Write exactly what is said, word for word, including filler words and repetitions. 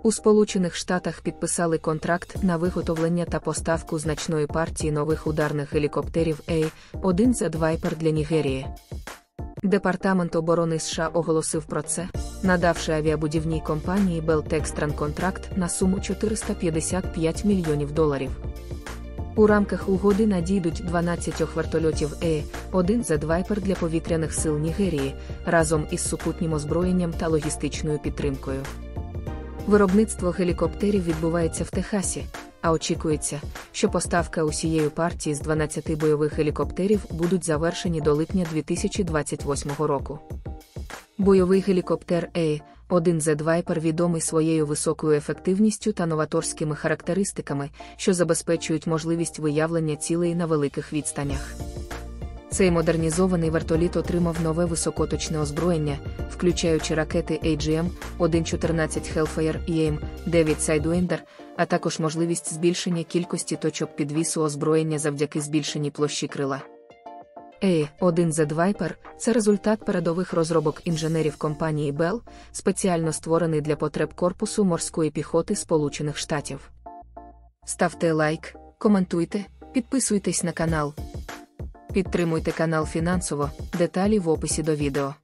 У Сполучених Штатах підписали контракт на виготовлення та поставку значної партії нових ударних гелікоптерів Ей один зет Viper для Нігерії. Департамент оборони США оголосив про це, надавши авіабудівній компанії Bell Textron контракт на суму чотириста п'ятдесят п'ять мільйонів доларів. У рамках угоди надійдуть дванадцять вертольотів Ей один зет Viper для повітряних сил Нігерії, разом із супутнім озброєнням та логістичною підтримкою. Виробництво гелікоптерів відбувається в Техасі, а очікується, що поставка усієї партії з дванадцяти бойових гелікоптерів будуть завершені до липня дві тисячі двадцять восьмого року. Бойовий гелікоптер Ей один зет Viper відомий своєю високою ефективністю та новаторськими характеристиками, що забезпечують можливість виявлення цілей на великих відстанях. Цей модернізований вертоліт отримав нове високоточне озброєння, включаючи ракети ей джі ем один чотирнадцять Hellfire і ей ем дев'ять Sidewinder, а також можливість збільшення кількості точок підвісу озброєння завдяки збільшеній площі крила. Ей один зет Viper – це результат передових розробок інженерів компанії Bell, спеціально створений для потреб корпусу морської піхоти Сполучених Штатів. Ставте лайк, коментуйте, підписуйтесь на канал. Підтримуйте канал фінансово, деталі в описі до відео.